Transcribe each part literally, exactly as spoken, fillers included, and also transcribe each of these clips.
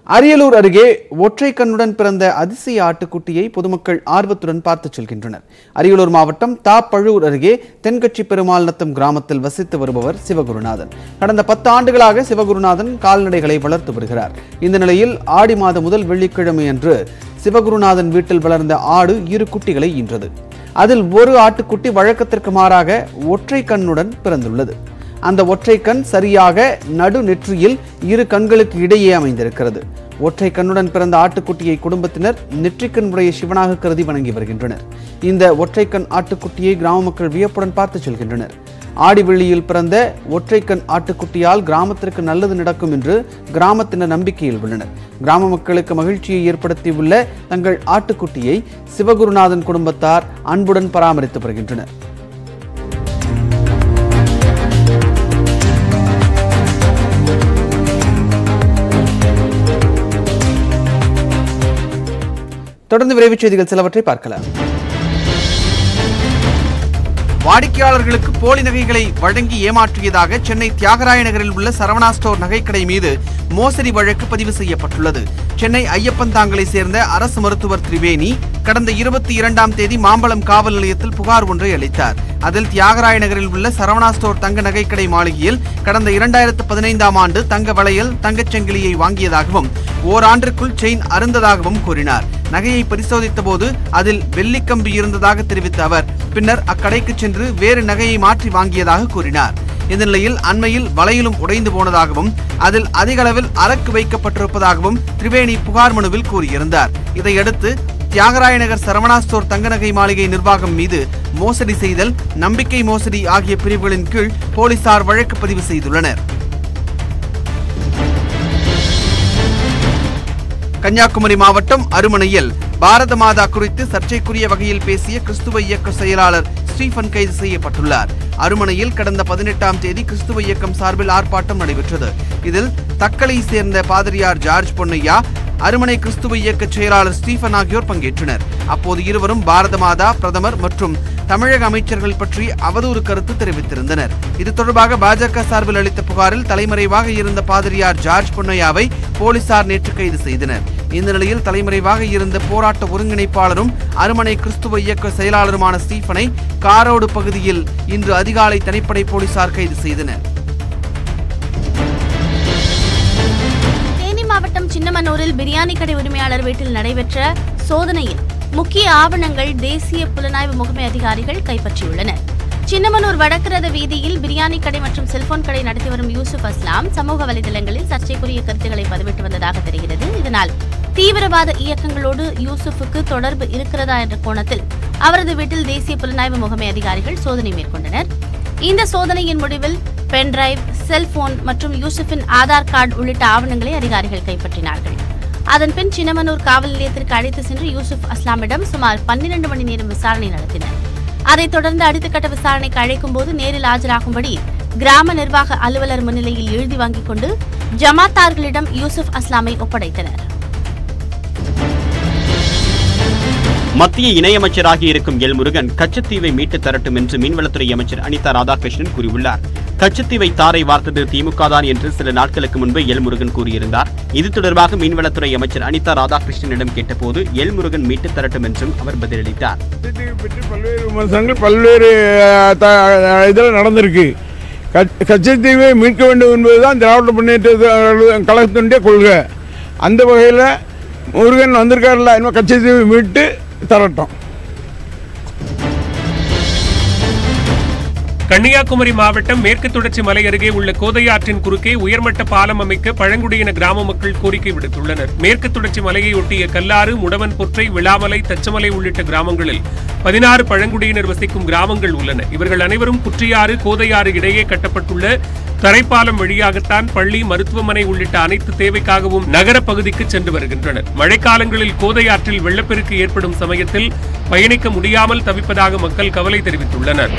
Ariyalur அருகே ஒற்றை கண்ணுடன் பிறந்த அதிசய ஆட்டுக்குட்டியை பொதுமக்கள் ஆர்வத்துடன் பார்த்து செல்கின்றனர். அரியலூர் மாவட்டம் தாப்பழூர் அருகே தென்கட்சி பெருமாள் நத்தம் கிராமத்தில் வசித்து வருபவர் சிவகுருநாதன். கடந்த பத்து ஆண்டுகளாக சிவகுருநாதன் கால்நடைகளை வளர்த்து வருகிறார். இந்த நிலையில் ஆடி மாத முதல் வெள்ளிக்கிழமை அன்று சிவகுருநாதன் வீட்டில் வளர்ந்த ஆடு இரு குட்டிகளை ஈன்றது. அதில் ஒரு ஆட்டுக்குட்டி வழக்கத்திற்கு மாறாக ஒற்றை கண்ணுடன் பிறந்துள்ளது. அந்த ஒற்றை கண் சரியாக நடு நெற்றியில் இரு கண்களுக்கு இடையே அமைந்திருக்கிறது. ஒற்றை கண்ணுடன் பிறந்த ஆட்டுக்குட்டியை குடும்பத்தினர் நெற்றிக்கண் உடைய சிவனாக கருதி வணங்கி வருகின்றனர். இந்த ஒற்றை கண் ஆட்டுக்குட்டியை கிராம மக்கள் வியப்புடன் பார்த்து செல்கின்றனர். ஆடி வெள்ளியில் பிறந்த ஒற்றை கண் ஆட்டுக்குட்டியால் கிராமத்திற்கு நல்லது நடக்கும் என்று கிராமத்தினர் நம்பிக்கையில் உள்ளனர். கிராம மக்களுக்கு மகிழ்ச்சியை ஏற்படுத்தியுள்ள தங்கள் ஆட்டுக்குட்டியை சிவகுருநாதன் குடும்பத்தார் அன்புடன் பராமரித்து வருகின்றனர். தொடர்ந்து விரைவுச் செய்திகள் சிலவற்றை பார்க்கலாம். வாடிக்கையாளர்களுக்கு போலி நகைகளை வழங்கி ஏமாற்றியதாக சென்னை தியாகராய நகரில் உள்ள சரவணா ஸ்டோர் நகைக்கடை மீது மோசடி வழக்கு பதிவு செய்யப்பட்டுள்ளது. சென்னை ஐயப்பன்தாங்கலை சேர்ந்த அரசு மருத்துவர் திரிவேணி கடந்த இருபத்தி இரண்டாம் தேதி மாம்பலம் காவல் நிலையத்தில் புகார் ஒன்றை அளித்தார். அதில் தியாகராய நகரில் உள்ள சரவணா ஸ்டோர் தங்க நகைக்கடை மாளிகையில் கடந்த இரண்டாயிரத்து பதினைந்தாம் ஆண்டு தங்க வளையல் தங்கச்சங்கிலியை வாங்கியதாகவும் ஓராண்டிற்குள் செயின் அருந்ததாகவும் கூறினார். நகையை பரிசோதித்த போது அதில் வெள்ளிக்கம்பி இருந்ததாக தெரிவித்த அவர் பின்னர் அக்கடைக்கு சென்று வேறு நகையை மாற்றி வாங்கியதாக கூறினார். இந்த நிலையில் அண்மையில் வளையலும் உடைந்து போனதாகவும் அதில் அதிக அளவில் அரக்கு வைக்கப்பட்டிருப்பதாகவும் திரிவேணி புகார் மனுவில் கூறியிருந்தார். இதையடுத்து தியாகராய நகர் சரவணா ஸ்டோர் தங்க நகை மாளிகை நிர்வாகம் மீது மோசடி செய்தல், நம்பிக்கை மோசடி ஆகிய பிரிவுகளின் கீழ் போலீசார் வழக்கு பதிவு செய்துள்ளனர். கன்னியாகுமரி மாவட்டம் அருமனையில் பாரத மாதா குறித்து சர்ச்சைக்குரிய வகையில் பேசிய கிறிஸ்துவ இயக்க செயலாளர் ஸ்டீபன் கைது செய்யப்பட்டுள்ளார். அருமனையில் கடந்த பதினெட்டாம் தேதி கிறிஸ்துவ இயக்கம் சார்பில் ஆர்ப்பாட்டம் நடைபெற்றது. இதில் தக்கலை சேர்ந்த பாதிரியார் ஜார்ஜ் பொன்னையா, அருமனை கிறிஸ்துவ இயக்க செயலாளர் ஸ்டீபன் ஆகியோர் பங்கேற்றனர். அப்போது இருவரும் பாரத மாதா, பிரதமர் மற்றும் தமிழக அமைச்சர்கள் பற்றி அவதூறு கருத்து தெரிவித்திருந்தனர். இது தொடர்பாக பாஜக சார்பில் அளித்த புகாரில் தலைமறைவாக இருந்த பாதிரியார் ஜார்ஜ் பொன்னையாவை போலீசார் நேற்று கைது செய்தனர். இந்த நிலையில் தலைமறைவாக இருந்த போராட்ட ஒருங்கிணைப்பாளரும் அருமனை கிறிஸ்துவ இயக்க செயலாளருமான ஸ்டீபனை காரோடு பகுதியில் இன்று அதிகாலை தனிப்படை போலீசார் கைது செய்தனர். தேனி மாவட்டம் சின்னமனூரில் பிரியாணி கடை உரிமையாளர் வீட்டில் நடைபெற்ற சோதனையில் முக்கிய ஆவணங்கள் தேசிய புலனாய்வு முகமை அதிகாரிகள் கைப்பற்றியுள்ளனர். சின்னமனூர் வடக்கரத வீதியில் பிரியாணி கடை மற்றும் செல்போன் கடை நடத்தி வரும் யூசுப் அஸ்லாம் சமூக வலைதளங்களில் சர்ச்சைக்குரிய கருத்துக்களை பதிவிட்டு வந்ததாக தெரிகிறது. இதனால் தீவிரவாத இயக்கங்களோடு யூசுப்புக்கு தொடர்பு இருக்கிறதா என்ற கோணத்தில் அவரது வீட்டில் தேசிய புலனாய்வு முகமை அதிகாரிகள் சோதனை மேற்கொண்டனர். இந்த சோதனையின் முடிவில் பென்டிரைவ், செல்போன் மற்றும் யூசுப்பின் ஆதார் கார்டு உள்ளிட்ட ஆவணங்களை அதிகாரிகள் கைப்பற்றினார்கள். அதன்பின் சின்னமனூர் காவல் நிலையத்திற்கு அழைத்து சென்று யூசுப் அஸ்லாமிடம் சுமார் பன்னிரண்டு மணி நேரம் விசாரணை நடத்தினர். அதைத் தொடர்ந்து அடுத்த கட்ட விசாரணைக்கு அழைக்கும் போது நேரில் ஆஜராகும்படி கிராம நிர்வாக அலுவலர் முன்னிலையில் எழுதி வாங்கிக் கொண்டு ஜமாத்தார்களிடம் யூசுப் அஸ்லாமை ஒப்படைத்தனர். மத்திய இணையமைச்சராக இருக்கும் எல் முருகன் கச்சத்தீவை மீட்டு தரட்டும் என்று மீன்வளத்துறை அமைச்சர் அனிதா ராதாகிருஷ்ணன் கூறியுள்ளார். கச்சத்தீவை தாரை வார்த்தது திமுக தான் என்று சில நாட்களுக்கு முன்பு எல் முருகன் கூறியிருந்தார். இது தொடர்பாக மீன்வளத்துறை அமைச்சர் அனிதா ராதாகிருஷ்ணனிடம் கேட்டபோது எல் முருகன் மீட்டு தரட்டும் என்றும் அவர் பதிலளித்தார். பல்வேறு விமர்சனங்கள் பல்வேறு இதில் நடந்திருக்கு. கச்சத்தீவை மீட்க வேண்டும் என்பதுதான் திராவிட முன்னேற்ற கழகத்தினுடைய கொள்கை. அந்த வகையில் முருகன் வந்திருக்காருல, இன்னும் கச்சத்தீவை மீட்டு தரட்டும். கன்னியாகுமரி மாவட்டம் மேற்கு தொடர்ச்சி மலை அருகே உள்ள கோதையாற்றின் குறுக்கே உயர்மட்ட பாலம் அமைக்க பழங்குடியின கிராம மக்கள் கோரிக்கை விடுத்துள்ளனர். மேற்கு தொடர்ச்சி மலையை ஒட்டிய கல்லாறு, முடவன் பொற்றை, விளாமலை, தச்சமலை உள்ளிட்ட கிராமங்களில் பதினாறு பழங்குடியினர் வசிக்கும் கிராமங்கள் உள்ளன. இவர்கள் அனைவரும் குற்றியாறு, கோதையாறு இடையே கட்டப்பட்டுள்ள தரைப்பாலம் வழியாகத்தான் பள்ளி, மருத்துவமனை உள்ளிட்ட அனைத்து தேவைக்காகவும் நகர பகுதிக்கு சென்று வருகின்றனர். மழைக்காலங்களில் கோதையாற்றில் வெள்ளப்பெருக்கு ஏற்படும் சமயத்தில் பயணிக்க முடியாமல் தவிப்பதாக மக்கள் கவலை தெரிவித்துள்ளனர்.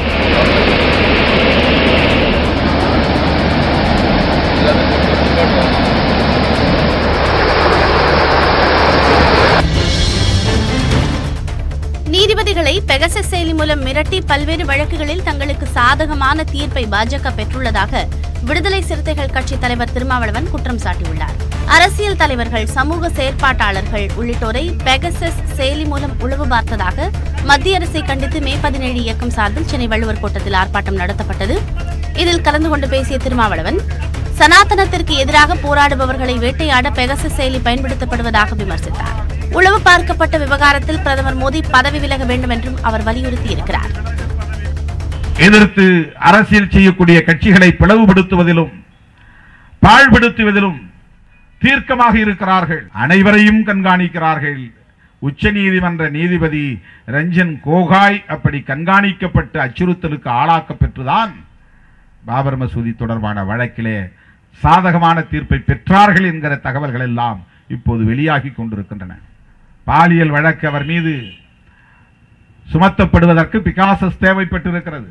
நீதிபதிகளை பெகசஸ் செயலி மூலம் மிரட்டி பல்வேறு வழக்குகளில் தங்களுக்கு சாதகமான தீர்ப்பை பாஜக பெற்றுள்ளதாக விடுதலை சிறுத்தைகள் கட்சி தலைவர் திருமாவளவன் குற்றம் சாட்டியுள்ளார். அரசியல் தலைவர்கள், சமூக செயற்பாட்டாளர்கள் உள்ளிட்டோரை பெகசஸ் செயலி மூலம் உளவு பார்த்ததாக மத்திய அரசை கண்டித்து மே பதினேழு இயக்கம் சார்பில் சென்னை வள்ளுவர் கோட்டத்தில் ஆர்ப்பாட்டம் நடத்தப்பட்டது. இதில் கலந்து கொண்டு பேசிய திருமாவளவன், சனாதனத்திற்கு எதிராக போராடுபவர்களை வேட்டையாட பெகசஸ் செயலி பயன்படுத்தப்படுவதாக விமர்சித்தார். உளவு பார்க்கப்பட்ட விவகாரத்தில் பிரதமர் மோடி பதவி விலக வேண்டும் என்றும் அவர் வலியுறுத்தியிருக்கிறார். எதிர்த்து அரசியல் செய்யக்கூடிய கட்சிகளை பிளவுபடுத்துவதிலும் பாழ்படுத்துவதிலும் தீர்க்கமாக இருக்கிறார்கள். அனைவரையும் கண்காணிக்கிறார்கள். உச்ச நீதிமன்ற நீதிபதி ரஞ்சன் கோகாய் அப்படி கண்காணிக்கப்பட்டு அச்சுறுத்தலுக்கு ஆளாக்கப்பெற்றுதான் பாபர் மசூதி தொடர்பான வழக்கிலே சாதகமான தீர்ப்பை பெற்றார்கள் என்கிற தகவல்கள் எல்லாம் இப்போது வெளியாகி கொண்டிருக்கின்றன. பாலியல் வழக்கு அவர் மீது சுமத்தப்படுவதற்கு பிகாசஸ் தேவைப்பட்டிருக்கிறது.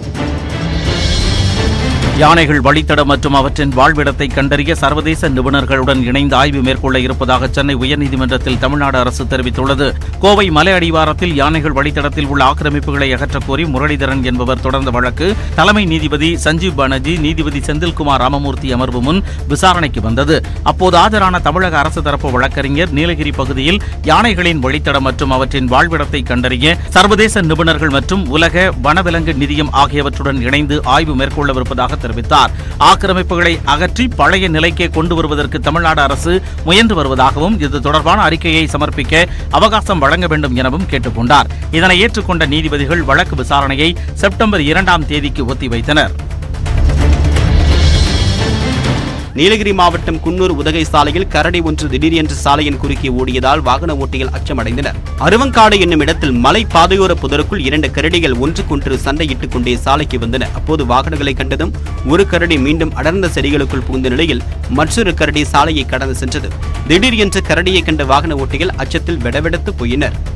யானைகள் வழித்தடம் மற்றும் அவற்றின் வாழ்விடத்தை கண்டறிய சர்வதேச நிபுணர்களுடன் இணைந்து ஆய்வு மேற்கொள்ள இருப்பதாக சென்னை உயர்நீதிமன்றத்தில் தமிழ்நாடு அரசு தெரிவித்துள்ளது. கோவை மலை அடிவாரத்தில் யானைகள் வழித்தடத்தில் உள்ள ஆக்கிரமிப்புகளை அகற்றக் கோரி முரளிதரன் என்பவர் தொடர்ந்த வழக்கு தலைமை நீதிபதி சஞ்சீவ் பானர்ஜி, நீதிபதி செந்தில்குமார் ராமமூர்த்தி அமர்வு முன் விசாரணைக்கு வந்தது. அப்போது ஆஜரான தமிழக அரசு தரப்பு வழக்கறிஞர் நீலகிரி பகுதியில் யானைகளின் வழித்தடம் மற்றும் அவற்றின் வாழ்விடத்தை கண்டறிய சர்வதேச நிபுணர்கள் மற்றும் உலக வனவிலங்கு நிதியம் ஆகியவற்றுடன் இணைந்து ஆய்வு மேற்கொள்ளவிருப்பதாக தெரிவித்தார். ஆக்கிரமிப்புகளை அகற்றி பழைய நிலைக்கே கொண்டு வருவதற்கு தமிழ்நாடு அரசு முயன்று வருவதாகவும் இது தொடர்பான அறிக்கையை சமர்ப்பிக்க அவகாசம் வழங்க வேண்டும் எனவும் கேட்டுக் கொண்டார். இதனை ஏற்றுக்கொண்ட நீதிபதிகள் வழக்கு விசாரணையை செப்டம்பர் இரண்டாம் தேதிக்கு ஒத்திவைத்தனர். நீலகிரி மாவட்டம் குன்னூர் உதகை சாலையில் கரடி ஒன்று திடீரென்று சாலையின் குறுக்கே ஓடியதால் வாகன ஓட்டிகள் அச்சமடைந்தனர். அருவங்காடு என்னும் இடத்தில் மலை பாதையோர புதருக்குள் இரண்டு கரடிகள் ஒன்றுக்கொன்று சண்டையிட்டுக் கொண்டே சாலைக்கு வந்தன. அப்போது வாகனங்களை கண்டதும் ஒரு கரடி மீண்டும் அடர்ந்த செடிகளுக்குள் புகுந்த நிலையில் மற்றொரு கரடி சாலையை கடந்து சென்றது. திடீர் என்று கரடியை கண்ட வாகன ஓட்டிகள் அச்சத்தில் வெடவெடத்து போயினர்.